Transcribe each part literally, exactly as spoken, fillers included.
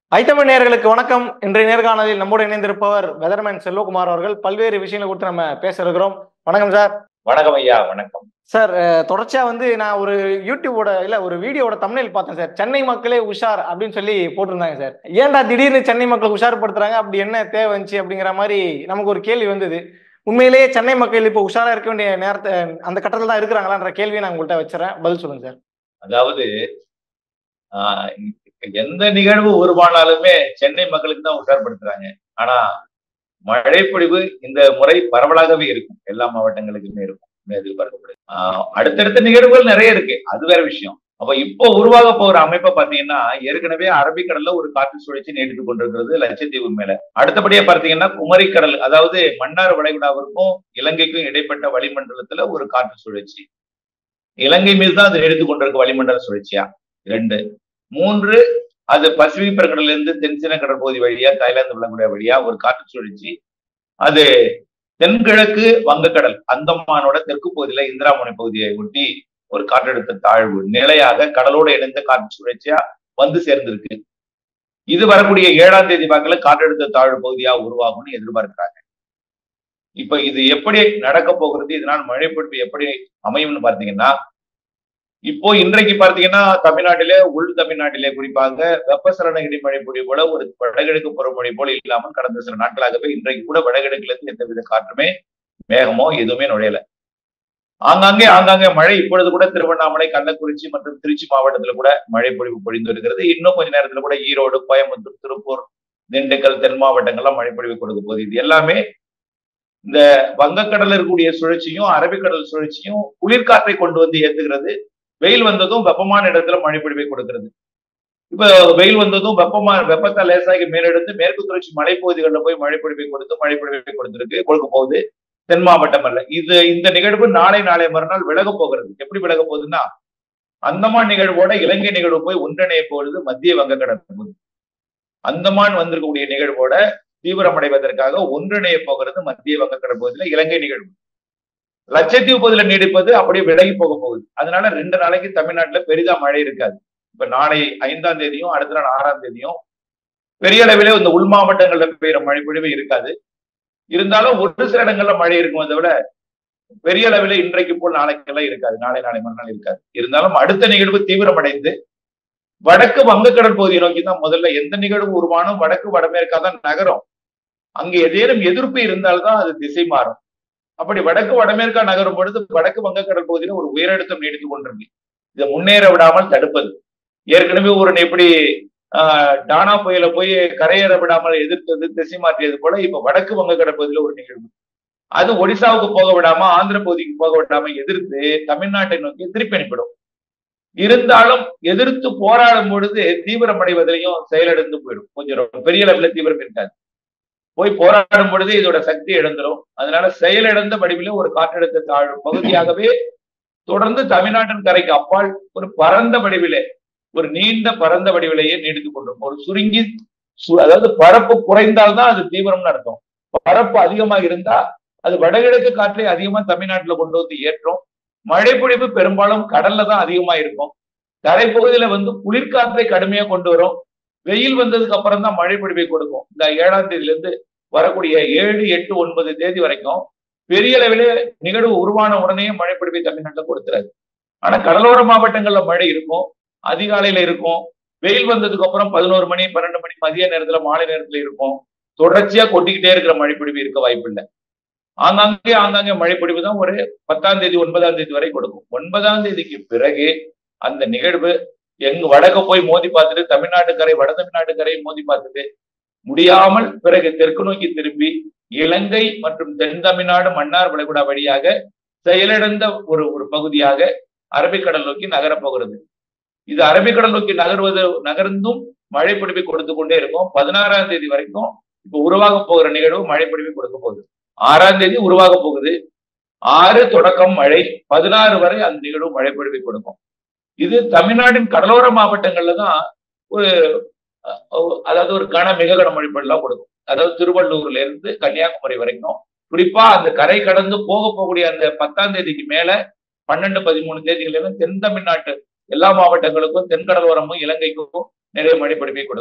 ஐத்தமிழ் நேயர்களுக்கு வணக்கம். இன்றைய நேர்காணலில் நம்மோடு இணைந்திருப்பவர் வெதர்மேன் செல்வகுமார் அவர்கள். பல்வேறு விஷயங்களை குறித்து நம்ம பேச இருக்கிறோம். வணக்கம் சார். வணக்கம் ஐயா. வணக்கம் சார். தொடர்ச்சியா வந்து நான் ஒரு யூடியூபோட இல்ல ஒரு வீடியோட தம்ப்நெயில் பார்த்தேன் சார். சென்னை மக்களே உஷார் அப்படின்னு சொல்லி போட்டிருந்தாங்க சார். ஏன்டா திடீர்னு சென்னை மக்களை உஷார்படுத்துறாங்க, அப்படி என்ன தேவை வந்துச்சு அப்படிங்கிற மாதிரி நமக்கு ஒரு கேள்வி வந்தது. உண்மையிலேயே சென்னை மக்கள் இப்போ உஷாரா இருக்க வேண்டிய நேரத்தை அந்த கட்டத்தில் தான் இருக்கிறாங்களான்ற கேள்வியை நான் உங்கள்கிட்ட வச்சுறேன். பதில் சொல்லுங்க சார். அதாவது ஆஹ் எந்த நிகழ்வு உருவானாலுமே சென்னை மக்களுக்கு தான் உஷார்படுத்துறாங்க. ஆனா மழைப்பொழிவு இந்த முறை பரவலாகவே இருக்கும், எல்லா மாவட்டங்களுக்குமே இருக்கும் எதிர்பார்க்கப்படுது. ஆஹ் அடுத்தடுத்த நிகழ்வுகள் நிறைய இருக்கு, அது வேற விஷயம். அப்ப இப்போ உருவாக போகிற அமைப்பை பாத்தீங்கன்னா, ஏற்கனவே அரபிக்கடல்ல ஒரு காற்று சுழற்சி நீடித்து கொண்டிருக்கிறது லட்சத்தீவு மேல. அடுத்தபடியா பார்த்தீங்கன்னா குமரிக்கடல், அதாவது மன்னார் வளைகுடாவிற்கும் இலங்கைக்கும் இடைப்பட்ட வளிமண்டலத்துல ஒரு காற்று சுழற்சி, இலங்கை மீது தான் அது எடுத்துக் கொண்டிருக்க வளிமண்டல சுழற்சியா. இரண்டு மூன்று அது பசிபிக் பெருங்கடல இருந்து தென்சீன கடற்பகுதி வழியா தாய்லாந்து விளங்குடைய வழியா ஒரு காற்று சுழற்சி, அது தென்கிழக்கு வங்கக்கடல் அந்தமானோட தெற்கு பகுதியில இந்திராமுனை பகுதியை ஒட்டி ஒரு காற்றழுத்த தாழ்வு நிலையாக கடலோடு இணைந்த காற்று சுழற்சியா வந்து சேர்ந்திருக்கு. இது வரக்கூடிய ஏழாம் தேதி வாக்குல காற்றழுத்த தாழ்வு பகுதியா உருவாகும்னு எதிர்பார்க்கிறாங்க. இப்ப இது எப்படி நடக்க போகிறது, இதனால் மழைப்பொழிவு எப்படி அமையும்னு பார்த்தீங்கன்னா, இப்போ இன்றைக்கு பார்த்தீங்கன்னா தமிழ்நாட்டிலே உள் தமிழ்நாட்டிலே குறிப்பாக வெப்பசலன இடிமழை பொழிவு போல ஒரு வடகிழக்கு பருவமழை போல இல்லாமல் கடந்த சில நாட்களாகவே இன்றைக்கு கூட வடகிழக்குல இருந்து எந்தவித காற்றுமே மேகமோ எதுவுமே நுழையல. ஆங்காங்கே ஆங்காங்கே மழை இப்பொழுது கூட திருவண்ணாமலை, கள்ளக்குறிச்சி மற்றும் திருச்சி மாவட்டத்துல கூட மழை பொழிவு பொழிந்து வருகிறது. இன்னும் கொஞ்ச நேரத்துல கூட ஈரோடு, கோயம்புத்தூர், திருப்பூர், திண்டுக்கல், தென் மாவட்டங்கள்லாம் மழை பொழிவு கொடுக்க போகுது. இது எல்லாமே இந்த வங்கக்கடல இருக்கக்கூடிய சுழற்சியும் அரபிக்கடல் சுழற்சியும் குளிர்காற்றை கொண்டு வந்து ஏத்துகிறது. வெயில் வந்ததும் வெப்பமான இடத்துல மழை பொழிவை கொடுக்கிறது. இப்ப வெயில் வந்ததும் வெப்பமா வெப்பத்தை லேசாகி மேலெடுத்து மேற்கு தொடர்ச்சி மலைப்பகுதிகளில் போய் மழை பொழிவை கொடுத்து மழை பொழிவை கொடுத்திருக்கு கொடுக்க போகுது தென் மாவட்டம் அல்ல. இது இந்த நிகழ்வு நாளை நாளை மறுநாள் விலக போகிறது. எப்படி விலக போகுதுன்னா, அந்தமான் நிகழ்வோட இலங்கை நிகழ்வு போய் ஒன்றிணைய போகிறது மத்திய வங்கக்கடல் பகுதி. அந்தமான் வந்திருக்கக்கூடிய நிகழ்வோட தீவிரமடைவதற்காக ஒன்றிணைய போகிறது மத்திய வங்கக்கடல் பகுதியில இலங்கை நிகழ்வு. லட்சத்தீவு பகுதியில நீடிப்பது அப்படியே விலகி போக போகுது. அதனால ரெண்டு நாளைக்கு தமிழ்நாட்டுல பெரிதா மழை இருக்காது. இப்ப நாளை ஐந்தாம் தேதியும் அடுத்த நாள் ஆறாம் தேதியும் பெரிய அளவிலே இந்த உள் மாவட்டங்கள்ல பெய்யுற மழை பொழிவு இருக்காது. இருந்தாலும் ஒரு சில இடங்கள்ல மழை இருக்கும், அதை விட பெரிய அளவில இன்றைக்கு போல் நாளைக்கெல்லாம் இருக்காது, நாளை நாளை மறுநாள் இருக்காது. இருந்தாலும் அடுத்த நிகழ்வு தீவிரமடைந்து வடக்கு வங்கக்கடல் பகுதியை நோக்கி தான் முதல்ல எந்த நிகழ்வு உருவானும் வடக்கு வடமேற்கா தான் நகரும். அங்க ஏதேனும் எதிர்ப்பு இருந்தால்தான் அது திசை மாறும். அப்படி வடக்கு வடமேற்கா நகரும் பொழுது வடக்கு வங்கக்கடல் பகுதியில ஒரு உயரழுத்தம் நீடித்துக் கொண்டிருக்கு. இதை முன்னேற விடாமல் தடுப்பது. ஏற்கனவே ஒரு எப்படி ஆஹ் டானா புயல போய் கரையேற விடாமல் எதிர்த்தது, திசை மாற்றியது போல இப்ப வடக்கு வங்கக்கடல் பகுதியில ஒரு நிகழ்வு, அது ஒடிசாவுக்கு போக விடாம ஆந்திர பகுதிக்கு போக விடாம எதிர்த்து தமிழ்நாட்டை நோக்கி திருப்பி அனுப்பிடும். இருந்தாலும் எதிர்த்து போராடும் பொழுது தீவிரமடைவதிலையும் செயலிழந்து போயிடும். கொஞ்சம் பெரிய அளவுல தீவிரம் இருக்காது. போய் போராடும் பொழுது இதோட சக்தி இழந்துடும். அதனால செயலிழந்த வடிவில ஒரு காற்றழுத்த தாழ்வு பகுதியாகவே தொடர்ந்து தமிழ்நாட்டின் கரைக்கு அப்பால் ஒரு பரந்த வடிவிலே, ஒரு நீண்ட பரந்த வடிவிலேயே நீடித்துக் கொண்டிருக்கும். ஒரு சுருங்கி அதாவது பரப்பு குறைந்தால்தான் அது தீவிரம்னு அர்த்தம். பரப்பு அதிகமாக இருந்தா அது வடகிழக்கு காற்றை அதிகமா தமிழ்நாட்டுல கொண்டு வந்து ஏற்றும். மழை பொழிவு பெரும்பாலும் கடல்ல தான் அதிகமா இருக்கும். தரைப்பகுதியில வந்து குளிர்காற்றை கடுமையா கொண்டு வரும். வெயில் வந்ததுக்கு அப்புறம் தான் மழை பொழிவை கொடுக்கும். இந்த ஏழாம் தேதியில இருந்து வரக்கூடிய ஏழு எட்டு ஒன்பது தேதி வரைக்கும் பெரிய அளவிலே நிகழ்வு உருவான உடனே மழை பொழிவை தமிழ்நாட்டில் கொடுத்துறாரு. ஆனா கடலோர மாவட்டங்கள்ல மழை இருக்கும், அதிகாலையில இருக்கும். வெயில் வந்ததுக்கு அப்புறம் பதினோரு மணி பன்னெண்டு மணி மதிய நேரத்துல மாலை நேரத்துல இருக்கும். தொடர்ச்சியா கொட்டிக்கிட்டே இருக்கிற மழை பொழிவு இருக்க வாய்ப்பு இல்லை. ஆங்காங்கே ஆங்காங்கே மழை பொழிவு தான் ஒரு பத்தாம் தேதி ஒன்பதாம் தேதி வரை கொடுக்கும். ஒன்பதாம் தேதிக்கு பிறகு அந்த நிகழ்வு எங்க வடக்க போய் மோதி பார்த்துட்டு தமிழ்நாட்டு கரை வட தமிழ்நாட்டு கரையை மோதி பார்த்துட்டு முடியாமல் பிறகு தெற்கு நோக்கி திரும்பி இலங்கை மற்றும் தென் தமிழ்நாடு மன்னார் வளைகுடா வழியாக செயலிழந்த ஒரு ஒரு பகுதியாக அரபிக்கடல் நோக்கி நகரப் போகிறது. இது அரபிக்கடல் நோக்கி நகர்வது நகர்ந்தும் மழை பொழிவை கொடுத்து கொண்டே இருக்கும். பதினாறாம் தேதி வரைக்கும் இப்ப உருவாக போகிற நிகழ்வு மழை பொழிவை கொடுக்க போகுது. ஆறாம் தேதி உருவாக போகுது. ஆறு தொடக்கம் மழை, பதினாறு வரை அந்த நிகழ்வு மழை பொழிவை கொடுக்கும். இது தமிழ்நாட்டின் கடலோர மாவட்டங்கள்ல தான் ஒரு அதாவது ஒரு கன மிக கன மழை பொழிலாம் கொடுக்கும். அதாவது திருவள்ளூர்ல இருந்து கன்னியாகுமரி வரைக்கும், குறிப்பா அந்த கரை கடந்து போக போகக்கூடிய அந்த பத்தாம் தேதிக்கு மேல பன்னெண்டு பதிமூணு தேதிகளிலும் தென் தமிழ்நாட்டு எல்லா மாவட்டங்களுக்கும் தென்கடலோரமும் இலங்கைக்கும் நிறைய மழை பொழிவை கொடுக்கும்.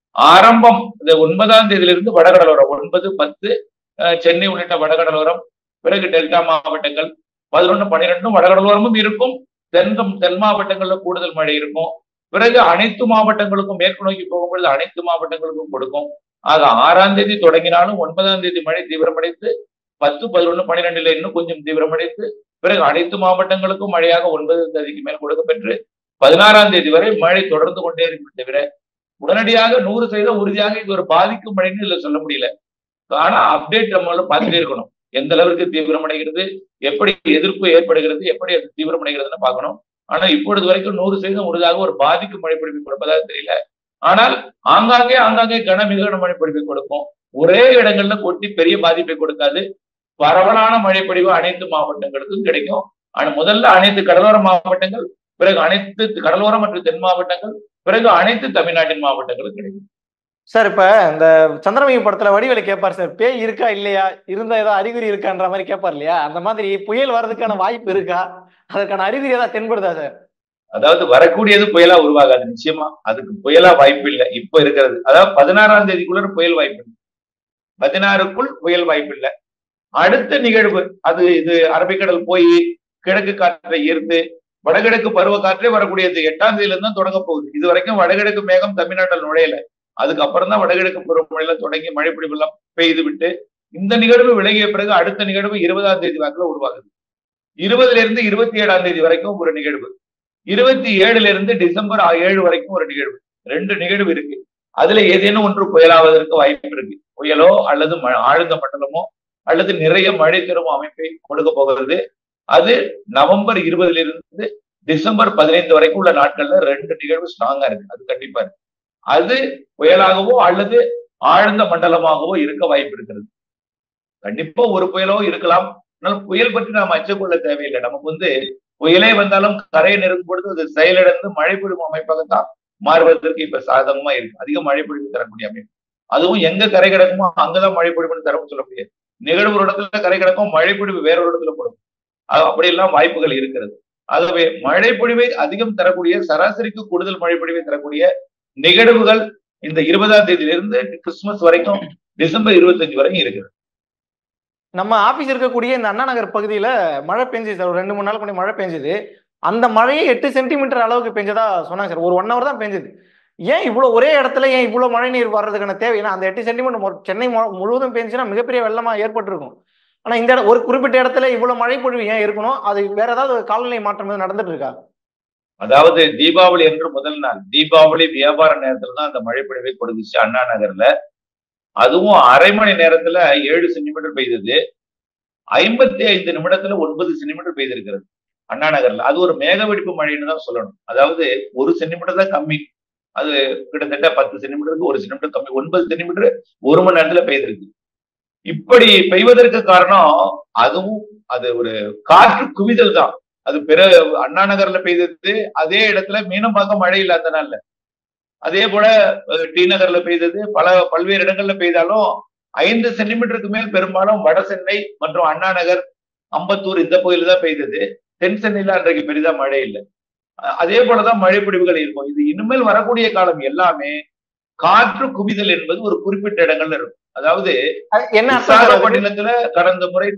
ஆரம்பம் இந்த ஒன்பதாம் தேதியிலிருந்து வடகடலோரம் ஒன்பது பத்து சென்னை உள்ளிட்ட வடகடலோரம், பிறகு டெல்டா மாவட்டங்கள் பதினொன்னு பன்னிரெண்டும் வடகடலோரமும் இருக்கும். தென் தென் மாவட்டங்கள்ல கூடுதல் மழை இருக்கும். பிறகு அனைத்து மாவட்டங்களுக்கும் மேற்கு நோக்கி போகும்பொழுது அனைத்து மாவட்டங்களுக்கும் கொடுக்கும். ஆக ஆறாம் தேதி தொடங்கினாலும் ஒன்பதாம் தேதி மழை தீவிரமடைந்து பத்து பதினொன்னு பன்னிரெண்டுல இன்னும் கொஞ்சம் தீவிரமடைந்து பிறகு அனைத்து மாவட்டங்களுக்கும் மழையாக ஒன்பது தேதிக்கு மேல் கொடுக்க பெற்று பதினாறாம் தேதி வரை மழை தொடர்ந்து கொண்டே இருக்கும். தவிர உடனடியாக நூறு சதவீதம் உறுதியாக இது ஒரு பாதிக்கும் மழைன்னு இதுல சொல்ல முடியல. ஆனா அப்டேட் நம்மளால பார்த்துட்டே இருக்கணும். எந்த அளவுக்கு தீவிரமடைகிறது, எப்படி எதிர்ப்பு ஏற்படுகிறது, எப்படி அது தீவிரமடைகிறதுன்னு பார்க்கணும். ஆனா இப்பொழுது வரைக்கும் நூறு சதவீதம் உறுதியாக ஒரு பாதிக்கும் மழை பொழிவு கொடுப்பதாக தெரியல. ஆனால் ஆங்காங்கே ஆங்காங்கே கன மிக மழை பொழிவை கொடுக்கும். ஒரே இடங்கள்ல கொட்டி பெரிய பாதிப்பை கொடுக்காது. பரவலான மழை பொழிவு அனைத்து மாவட்டங்களுக்கும் கிடைக்கும். ஆனா முதல்ல அனைத்து கடலோர மாவட்டங்கள், பிறகு அனைத்து கடலோர மற்றும் தென் மாவட்டங்கள், பிறகு அனைத்து தமிழ்நாட்டின் மாவட்டங்களும் கிடைக்கும். சார் இப்ப இந்த சந்திரமுகி படத்துல வடிவேலு கேட்பார் சார், பேய் இருக்கா இல்லையா, இருந்தா ஏதாவது அறிகுறி இருக்கான்ற மாதிரி கேட்பார் இல்லையா? அந்த மாதிரி புயல் வர்றதுக்கான வாய்ப்பு இருக்கா, அதற்கான அறிகுறி ஏதாவது தென்படுதா சார்? அதாவது வரக்கூடியது புயலா உருவாகாது நிச்சயமா. அதுக்கு புயலா வாய்ப்பு இல்லை இப்ப இருக்கிறது. அதாவது பதினாறாம் தேதிக்குள்ள புயல் வாய்ப்பு இல்லை, பதினாறுக்குள் புயல் வாய்ப்பு இல்லை. அடுத்த நிகழ்வு அது இது அரபிக்கடல் போய் கிழக்கு காற்றை ஈர்த்து வடகிழக்கு பருவ காற்றே வரக்கூடியது எட்டாம் தேதியில இருந்து தான் தொடங்க போகுது. இது வரைக்கும் வடகிழக்கு மேகம் தமிழ்நாட்டில் நுழையல. அதுக்கப்புறம் தான் வடகிழக்கு பருவமழையில தொடங்கி மழை பொழிவெல்லாம் பெய்து விட்டு இந்த நிகழ்வு விலகிய பிறகு அடுத்த நிகழ்வு இருபதாம் தேதி வாக்குல உருவாகுது. இருபதுல இருந்து இருபத்தி ஏழாம் தேதி வரைக்கும் ஒரு நிகழ்வு, இருபத்தி ஏழுல இருந்து டிசம்பர் ஏழு வரைக்கும் ஒரு நிகழ்வு. ரெண்டு நிகழ்வு இருக்கு. அதுல ஏதேனும் ஒன்று புயலாவதற்கு வாய்ப்பு இருக்கு. புயலோ அல்லது ஆழ்ந்த மண்டலமோ அல்லது நிறைய மழை தரும் அமைப்பை கொடுக்க போகிறது. அது நவம்பர் இருபதுல இருந்து டிசம்பர் பதினைந்து வரைக்கும் உள்ள நாட்கள்ல ரெண்டு நிகழ்வு ஸ்ட்ராங்கா இருக்கு. அது கண்டிப்பா இருக்கு. அது புயலாகவோ அல்லது ஆழ்ந்த மண்டலமாகவோ இருக்க வாய்ப்பு இருக்கிறது. கண்டிப்பா ஒரு புயலோ இருக்கலாம். ஆனால் புயல் பற்றி நாம் அச்சக்கொள்ள தேவையில்லை. நமக்கு வந்து புயலே வந்தாலும் கரையை நெருங்கும் பொழுது அது செயலிழந்து மழை பொழிவு அமைப்பாகத்தான் மாறுவதற்கு இப்ப சாதகமா இருக்கு. அதிக மழை பொழிவு தரக்கூடிய அமைப்பு. அதுவும் எங்க கரை கிடக்குமோ அங்கதான் மழை பொழிவுன்னு தரவும் சொல்ல முடியாது. நிகழ்வு ஒரு இடத்துல கரை கிடக்கும், மழை பொழிவு வேற ஒரு இடத்துல போடும். அப்படியெல்லாம் வாய்ப்புகள் இருக்கிறது. ஆகவே மழை பொழிவை அதிகம் தரக்கூடிய, சராசரிக்கு கூடுதல் மழை பொழிவை தரக்கூடிய நிகழ்வுகள் இந்த இருபதாம் தேதியிலிருந்து கிறிஸ்துமஸ் வரைக்கும் டிசம்பர் இருபத்தி அஞ்சு வரைக்கும் இருக்கிறது. நம்ம ஆபீஸ் இருக்கக்கூடிய இந்த அண்ணா நகர் பகுதியில மழை பெஞ்சது சார். ஒரு ரெண்டு மூணு நாள் முன்னாடி மழை பெஞ்சது. அந்த மழையே எட்டு சென்டிமீட்டர் அளவுக்கு பெஞ்சதா சொன்னாங்க சார். ஒரு ஒன் ஹவர் தான் பெஞ்சது. ஏன் இவ்வளவு ஒரே இடத்துல ஏன் இவ்வளவு மழை நீர் வர்றதுக்கான தேவை? ஏன்னா அந்த எட்டு சென்டிமீட்டர் சென்னை முழுவதும் பெஞ்சுன்னா மிகப்பெரிய வெள்ளமா ஏற்பட்டிருக்கும். ஆனா இந்த ஒரு குறிப்பிட்ட இடத்துல இவ்வளவு மழை பொழிவு ஏன் இருக்கணும்? அது வேற ஏதாவது காலநிலை மாற்றம் நடந்துட்டு இருக்கா? அதாவது தீபாவளி என்று முதல் நாள், தீபாவளி வியாபார நேரத்துல தான் அந்த மழை பொழிவை கொடுத்துச்சு அண்ணா நகர்ல. அதுவும் அரை மணி நேரத்துல ஏழு சென்டிமீட்டர் பெய்தது. ஐம்பத்தி ஐந்து நிமிடத்துல ஒன்பது சென்டிமீட்டர் பெய்திருக்கிறது அண்ணா நகர்ல. அது ஒரு மேக வெடிப்பு மழைன்னு தான் சொல்லணும். அதாவது ஒரு சென்டிமீட்டர் தான் கம்மி. அது கிட்டத்தட்ட பத்து சென்டிமீட்டருக்கு ஒரு சென்டிமீட்டர் கம்மி. ஒன்பது சென்டிமீட்டர் ஒரு மணி நேரத்துல பெய்திருக்கு. இப்படி பெய்வதற்கு காரணம் அதுவும் அது ஒரு காற்று குவிதல் தான். அது பிற அண்ணா நகர்ல பெய்தது, அதே இடத்துல மீனம்பாக்கம் மழை இல்லை அந்த நாள்ல. அதே போல டி நகர்ல பெய்தது, பல பல்வேறு இடங்கள்ல பெய்தாலும் ஐந்து சென்டிமீட்டருக்கு மேல் பெரும்பாலும் வட சென்னை மற்றும் அண்ணா நகர், அம்பத்தூர் இந்த பகுதியில தான் பெய்தது. தென் சென்னையில அன்றைக்கு பெரிதா மழை இல்லை. அதே போலதான் மழை பொழிவுகள் இருக்கும். இது இனிமேல் வரக்கூடிய காலம் எல்லாமே காற்று குவிதல் என்பது ஒரு குறிப்பிட்ட இடங்கள்ல இருக்கும். அதாவது விசாகப்பட்டினத்துல கடந்த முறை,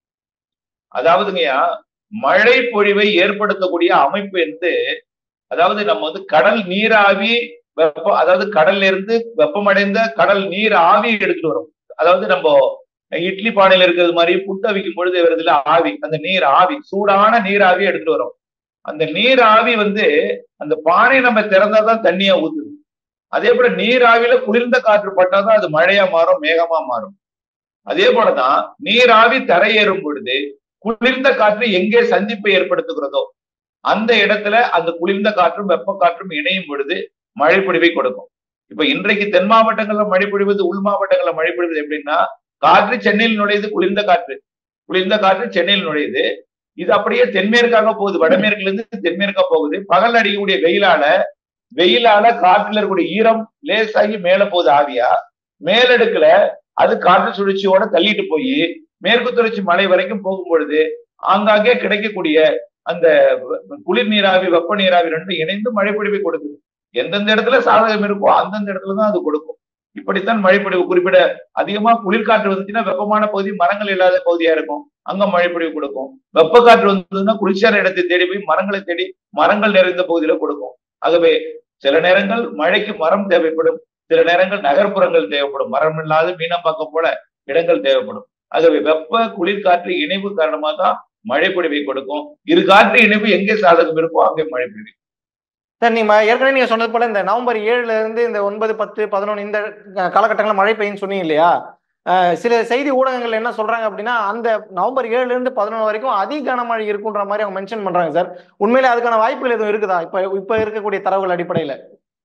அதாவதுங்கய்யா மழை பொழிவை ஏற்படுத்தக்கூடிய அமைப்பு என்று, அதாவது நம்ம வந்து கடல் நீராவி வெப்பம், அதாவது கடல்ல இருந்து வெப்பமடைந்த கடல் நீர் ஆவி எடுத்துட்டு வரும். அதாவது நம்ம இட்லி பானையில இருக்கிறது மாதிரி புட்டு அவிக்கும் பொழுது வருதுல ஆவி, அந்த நீர் ஆவி, சூடான நீர் ஆவி எடுத்துட்டு வரும். அந்த நீர் ஆவி வந்து அந்த பானை நம்ம திறந்தாதான் தண்ணியா ஊத்துது. அதே போல நீர் ஆவியில குளிர்ந்த காற்று பட்டாதான் அது மழையா மாறும், மேகமா மாறும். அதே போலதான் நீராவி தரையேறும் பொழுது குளிர்ந்த காற்று எங்கே சந்திப்பை ஏற்படுத்துகிறதோ அந்த இடத்துல அந்த குளிர்ந்த காற்றும் வெப்ப காற்றும் இணையும் பொழுது மழை பொழிவை கொடுக்கும். இப்ப இன்றைக்கு தென் மாவட்டங்கள்ல மழை பொழிவது, உள் மாவட்டங்கள்ல மழை பொழிவது எப்படின்னா, காற்று சென்னையில் நுழையுது, குளிர்ந்த காற்று குளிர்ந்த காற்று சென்னையில் நுழையுது. இது அப்படியே தென்மேற்காக போகுது, வடமேற்குல இருந்து தென்மேற்கா போகுது. பகல் அடிக்கக்கூடிய வெயிலால வெயிலால காற்றுல இருக்கக்கூடிய ஈரம் லேசாகி மேல போகுது ஆவியா. மேலடுக்குல அது காற்று சுழற்சியோட தள்ளிட்டு போய் மேற்கு தொடர்ச்சி மலை வரைக்கும் போகும் பொழுது ஆங்காங்கே கிடைக்கக்கூடிய அந்த குளிர் நீராவி வெப்ப நீராவி ரெண்டும் இணைந்து மழை பொழிவை கொடுக்குது. எந்தெந்த இடத்துல சாதகம் இருக்கோ அந்தந்த இடத்துலதான் அது கொடுக்கும். இப்படித்தான் மழைப்பொழிவு குறிப்பிட அதிகமா குளிர்காற்று வந்துச்சுன்னா வெப்பமான பகுதி மரங்கள் இல்லாத பகுதியா இருக்கும், அங்க மழைப்பொழிவு கொடுக்கும். வெப்ப காற்று வந்ததுன்னா குளிர்ச்சியான இடத்தை தேடி போய் மரங்களை தேடி மரங்கள் நிறைந்த பகுதியில கொடுக்கும். ஆகவே சில நேரங்கள் மழைக்கு மரம் தேவைப்படும், சில நேரங்கள் நகர்ப்புறங்கள் தேவைப்படும், மரம் இல்லாத மீனம்பாக்கம் போல இடங்கள் தேவைப்படும். ஆகவே வெப்ப குளிர்காற்று இணைவு காரணமா தான் மழைப்பொழிவை கொடுக்கும். இரு காற்று இணைவு எங்கே சாதகம் இருக்கோ அங்கே மழைப்பொழிவு. சார் நீங்க ஏற்கனவே நீங்க சொன்னது போல இந்த நவம்பர் ஏழுல இருந்து இந்த ஒன்பது பத்து பதினொன்று இந்த காலகட்டங்களில் மழை பெய்யும் சொன்னீங்க இல்லையா? சில செய்தி ஊடகங்கள் என்ன சொல்றாங்க அப்படின்னா அந்த நவம்பர் ஏழுல இருந்து பதினொன்று வரைக்கும் அதி கனமழை இருக்குன்ற மாதிரி அவங்க மென்ஷன் பண்றாங்க சார். உண்மையிலே அதுக்கான வாய்ப்புகள் எதுவும் இருக்குதா இப்ப இப்ப இருக்கக்கூடிய தரவுகள் அடிப்படையில?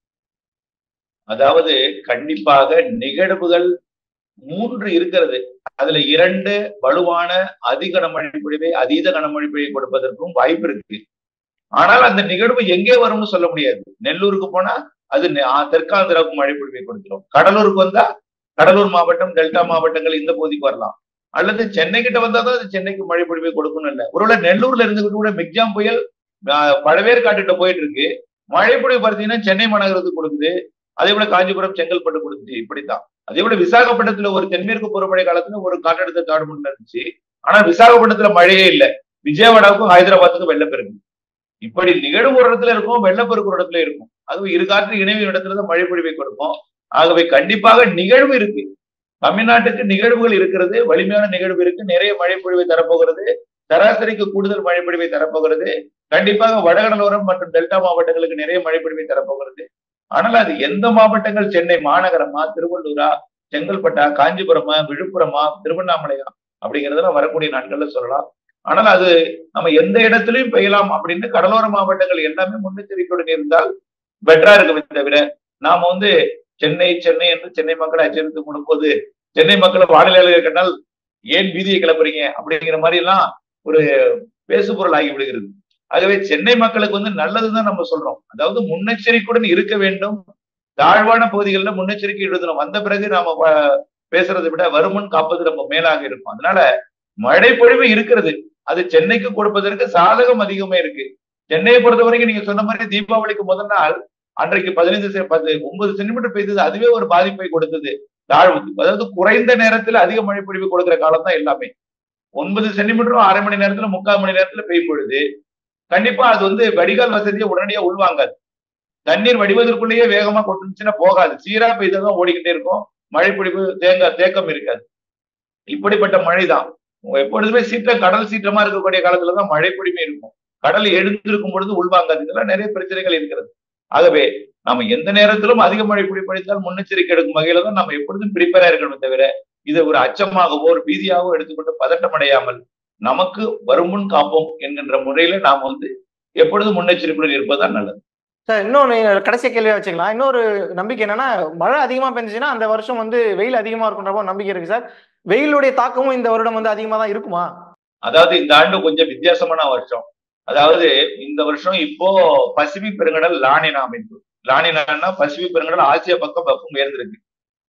அதாவது கண்டிப்பாக நிகழ்வுகள் மூன்று இருக்கிறது. அதுல இரண்டு வலுவான அதிக கனமழை பொழிவை அதீத கனமழை பொழிவை கொடுப்பதற்கும் வாய்ப்பு இருக்கு. ஆனால் அந்த நிகழ்வு எங்கே வரும்னு சொல்ல முடியாது. நெல்லூருக்கு போனா அது தெற்காந்திராவுக்கு மழை பொழிவை கொடுத்துரும். கடலூருக்கு வந்தா கடலூர் மாவட்டம் டெல்டா மாவட்டங்கள் இந்த பகுதிக்கு வரலாம். அல்லது சென்னை கிட்ட வந்தாதான் அது சென்னைக்கு மழை பொழிவை கொடுக்கணும் இல்லை. ஒருவேளை நெல்லூர்ல இருந்துகிட்டு கூட மிக்ஜாம் புயல் பழவேறு காட்டுகிட்ட போயிட்டு இருக்கு, மழை பொழிவு பார்த்தீங்கன்னா சென்னை மாநகரத்துக்கு கொடுக்குது. அதே போல காஞ்சிபுரம் செங்கல்பட்டு கொடுத்துச்சு. இப்படித்தான். அதே போல விசாகப்பட்டினத்துல ஒரு தென்மேற்கு பருவமழை காலத்துல ஒரு காற்றழுத்த தாழ்வு இருந்துச்சு. ஆனா விசாகப்பட்டினத்துல மழையே இல்லை. விஜயவாடாவுக்கும் ஹைதராபாத்துக்கும் வெள்ளப்பெருக்கு. இப்படி நிகழ்வு ஒரு இடத்துல இருக்கும், வெள்ளப்பெருக்கு ஒரு இடத்துல இருக்கும். அதுவும் இரு காற்று இணைவு இடத்துலதான் மழை பொழிவை கொடுக்கும். ஆகவே கண்டிப்பாக நிகழ்வு இருக்கு. தமிழ்நாட்டுக்கு நிகழ்வுகள் இருக்கிறது, வலிமையான நிகழ்வு இருக்கு, நிறைய மழை பொழிவை தரப்போகிறது, சராசரிக்கு கூடுதல் மழை பொழிவை தரப்போகிறது. கண்டிப்பாக வடகடலோரம் மற்றும் டெல்டா மாவட்டங்களுக்கு நிறைய மழை பொழிவை தரப்போகிறது. ஆனால் அது எந்த மாவட்டங்கள், சென்னை மாநகரமா, திருவள்ளூரா, செங்கல்பட்டா, காஞ்சிபுரமா, விழுப்புரமா, திருவண்ணாமலையா அப்படிங்கிறதுல வரக்கூடிய நாட்கள்ல சொல்லலாம். ஆனால் அது நம்ம எந்த இடத்துலயும் பெய்யலாம் அப்படின்னு கடலோர மாவட்டங்கள் எல்லாமே முன்னெச்சரிக்கையுடன் இருந்தால் பெட்டரா இருக்குமே தவிர நாம வந்து சென்னை சென்னை என்று சென்னை மக்களை அச்சரித்து கொடுப்பது, சென்னை மக்களை வானிலை கண்டால் ஏன் வீதியை கிளப்புறீங்க அப்படிங்கிற மாதிரி எல்லாம் ஒரு பேசுபொருள் ஆகி விடுகிறது. ஆகவே சென்னை மக்களுக்கு வந்து நல்லதுதான் நம்ம சொல்றோம். அதாவது முன்னெச்சரிக்கையுடன் இருக்க வேண்டும். தாழ்வான பகுதிகளில் முன்னெச்சரிக்கை எழுதணும். வந்த பிறகு நாம பேசுறதை விட வருமுன் காப்பது நம்ம மேலாக இருக்கும். அதனால மழை பொழிவு இருக்கிறது. அது சென்னைக்கு கொடுப்பதற்கு சாதகம் அதிகமே இருக்கு. சென்னையை பொறுத்த வரைக்கும் நீங்க சொன்ன மாதிரி தீபாவளிக்கு முதல் நாள் அன்றைக்கு பதினைந்து பத்து ஒன்பது சென்டிமீட்டர் பெய்தது. அதுவே ஒரு பாதிப்பை கொடுத்தது தாழ்வுக்கு. அதாவது குறைந்த நேரத்தில் அதிக மழை பொழிவு கொடுக்கிற காலம் தான் எல்லாமே. ஒன்பது சென்டிமீட்டரும் அரை மணி நேரத்துல முக்கால் மணி நேரத்துல பெய்யும் பொழுது கண்டிப்பா அது வந்து வடிகால் வசதியை உடனடியா உள்வாங்காது. தண்ணீர் வடிவதற்குள்ளேயே வேகமா கொட்டுச்சுன்னா போகாது. சீரா பெய்தான் ஓடிக்கிட்டே இருக்கும். மழை பொழிவு தேங்க தேக்கம் இருக்காது. இப்படிப்பட்ட மழைதான் எப்பொழுதுமே சீற்றம், கடல் சீற்றமா இருக்கக்கூடிய காலத்துலதான் மழை பொழிவே இருக்கும். கடல் எழுந்திருக்கும் பொழுது உள்வாங்காது. இதெல்லாம் நிறைய பிரச்சனைகள் இருக்கிறது. ஆகவே நம்ம எந்த நேரத்திலும் அதிக மழை பொழிப்படைத்தால் முன்னெச்சரிக்கை எடுக்கும் வகையில தான் நம்ம எப்பொழுதும் பிரிப்பேரா இருக்கணும் தவிர இதை ஒரு அச்சமாகவோ ஒரு பீதியாகவோ எடுத்துக்கொண்டு பதட்டம் அடையாமல் நமக்கு வருமுன் காப்போம் என்கின்ற முறையில நாம வந்து எப்பொழுதும் முன்னெச்சரிக்கையுடன் இருப்பதுதான் நல்லது. சார் இன்னொன்னு கடைசி கேள்வியா வச்சுக்கலாம். இன்னொரு நம்பிக்கை என்னன்னா மழை அதிகமா பெஞ்சுச்சுன்னா அந்த வருஷம் வந்து வெயில் அதிகமா இருக்குன்ற நம்பிக்கை இருக்கு சார். வெயிலுடைய தாக்கமும் இந்த வருடம் வந்து அதிகமா தான் இருக்குமா? அதாவது இந்த ஆண்டு கொஞ்சம் வித்தியாசமான வருஷம். அதாவது இந்த வருஷம் இப்போ பசிபிக் பெருங்கடல் லானினா அமைப்பு. லானினா பசிபிக் பெருங்கடல் ஆசியா பக்கம் வெப்பம் உயர்ந்திருக்கு.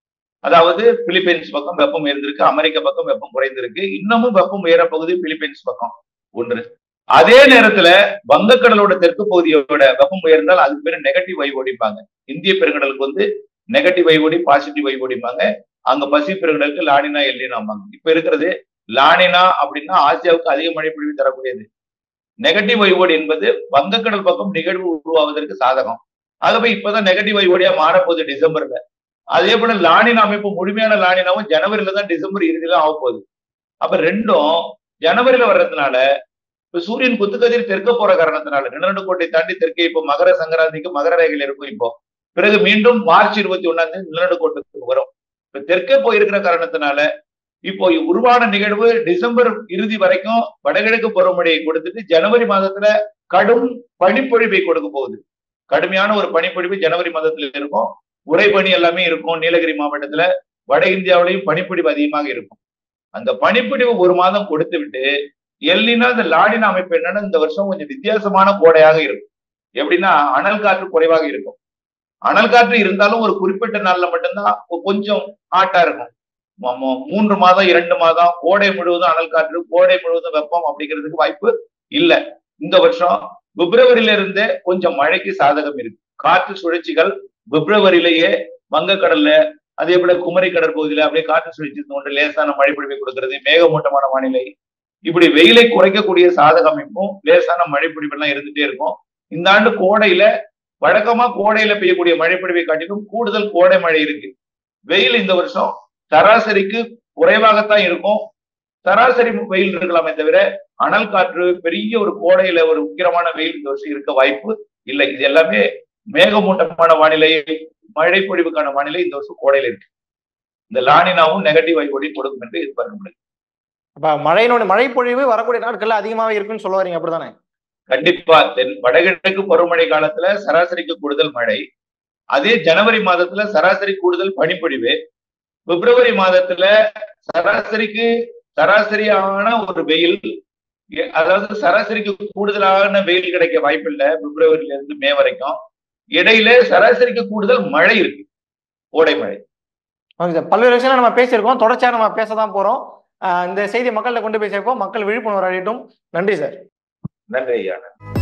அதாவது பிலிப்பைன்ஸ் பக்கம் வெப்பம் உயர்ந்திருக்கு, அமெரிக்க பக்கம் வெப்பம் குறைந்திருக்கு. இன்னமும் வெப்பம் உயர பகுதி பிலிப்பைன்ஸ் பக்கம் ஒன்று. அதே நேரத்துல வங்கக்கடலோட தெற்கு பகுதியோட வெப்பம் உயர்ந்தால் அதுக்கு பேரு நெகட்டிவ் வைவ் ஓடிப்பாங்க. இந்திய பெருங்கடலுக்கு வந்து நெகட்டிவ் வைவ் ஓடி பாசிட்டிவ் வைவ் ஓடிப்பாங்க. அங்க பசிபிக் பெருங்கடலுக்கு லானினா எல்லினாம்பாங்க. இப்ப இருக்கிறது லானினா அப்படின்னா ஆசியாவுக்கு அதிக மழை பொழிவு தரக்கூடியது. நெகட்டிவ் வைவோடு என்பது வங்கக்கடல் பக்கம் நிகழ்வு உருவாவதற்கு சாதகம். ஆகவே இப்பதான் நெகட்டிவ் வைவோடியா மாறப்போகுது டிசம்பர்ல. அதே போல லானினா அமைப்பு முழுமையான லானினாவும் ஜனவரியில தான் டிசம்பர் இறுதியில ஆக போகுது. அப்ப ரெண்டும் ஜனவரியில வர்றதுனால இப்ப சூரியன் குத்துக்கதிர் தெற்க போற காரணத்தினால நிலநடுக்கோட்டை தாண்டி தெற்கே இப்போ மகர சங்கராந்திக்கு மகர ரேகையில் இருக்கும். இப்போ பிறகு மீண்டும் மார்ச் இருபத்தி ஒன்னாம் தேதி நிலநடுக்கோட்டுக்கு வரும். இப்ப தெற்கே போயிருக்கிற காரணத்தினால இப்போ உருவான நிகழ்வு டிசம்பர் இறுதி வரைக்கும் வடகிழக்கு பருவமழையை கொடுத்துட்டு ஜனவரி மாதத்துல கடும் பனிப்பொழிவை கொடுக்க போகுது. கடுமையான ஒரு பனிப்பொழிவு ஜனவரி மாதத்துல இருக்கும். உறைபனி எல்லாமே இருக்கும். நீலகிரி மாவட்டத்துல வட இந்தியாவிலையும் பனிப்பொழிவு அதிகமாக இருக்கும். அந்த பனிப்பொழிவு ஒரு மாதம் கொடுத்து விட்டு எல்லினா இந்த லாடினா அமைப்பு என்னன்னா இந்த வருஷம் கொஞ்சம் வித்தியாசமான கோடையாக இருக்கும். எப்படின்னா அனல் காற்று குறைவாக இருக்கும். அனல் காற்று இருந்தாலும் ஒரு குறிப்பிட்ட நாள்ல மட்டும்தான் கொஞ்சம் ஹாட்டா இருக்கும். மூன்று மாதம் இரண்டு மாதம் கோடை முழுவதும் அனல் காற்று, கோடை முழுவதும் வெப்பம் அப்படிங்கிறதுக்கு வாய்ப்பு இல்லை. இந்த வருஷம் பிப்ரவரியில இருந்தே கொஞ்சம் மழைக்கு சாதகம் இருக்கு. காற்று சுழற்சிகள் பிப்ரவரியிலேயே வங்கக்கடல்ல அதே போல குமரி கடற்பகுதியில அப்படியே காற்று சுழற்சி கொண்டு லேசான மழை பொழிவை கொடுக்கிறது, மேகமூட்டமான வானிலை, இப்படி வெயிலை குறைக்கக்கூடிய சாதக அமைப்பும் லேசான மழை பொழிவு எல்லாம் இருந்துட்டே இருக்கும். இந்த ஆண்டு கோடையில வழக்கமா கோடையில பெய்யக்கூடிய மழை பொழிவை காட்டிலும் கூடுதல் கோடை மழை இருக்கு. வெயில் இந்த வருஷம் சராசரிக்கு குறைவாகத்தான் இருக்கும். சராசரி வெயில் இருக்கலாமே தவிர அனல் காற்று பெரிய ஒரு கோடையில ஒரு உக்கிரமான வெயில் இந்த வருஷம் இருக்க வாய்ப்பு இல்லை. இது எல்லாமே மேகமூட்டமான வானிலை, மழை பொழிவுக்கான வானிலை இந்த வருஷம் கோடையில இருக்கு. இந்த லானினாவும் நெகட்டிவ் வைபோடி கொடுக்கும் என்று எதிர்பார்க்க முடியும். அப்ப மழையினோட மழை பொழிவு வரக்கூடிய நாட்கள்ல அதிகமாவே இருக்குன்னு சொல்ல வரீங்க, அப்படிதானே? கண்டிப்பா. தென் வடகிழக்கு பருவமழை காலத்துல சராசரிக்கு கூடுதல் மழை, அதே ஜனவரி மாதத்துல சராசரி கூடுதல் பனிப்பொழிவு, பிப்ரவரி மாதத்துல சராசரிக்கு சராசரியான ஒரு வெயில், அதாவது சராசரிக்கு கூடுதலான வெயில் கிடைக்க வாய்ப்பு இல்லை பிப்ரவரியில இருந்து மே வரைக்கும். இடையில சராசரிக்கு கூடுதல் மழை இருக்கு, கோடை மழை. ஓகே சார், பல்வேறு விஷயம் நம்ம பேசியிருக்கோம், தொடர்ச்சியா நம்ம பேசதான் போறோம். இந்த செய்தி மக்கள்கிட்ட கொண்டு போய் சேர்ப்போம், மக்கள் விழிப்புணர்வு அடையட்டும். நன்றி சார். நன்றி ஐயா.